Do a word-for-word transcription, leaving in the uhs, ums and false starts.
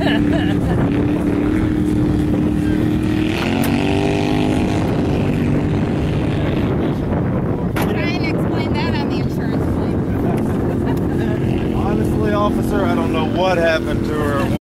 and explain that on the insurance claim. Honestly, officer, I don't know what happened to her.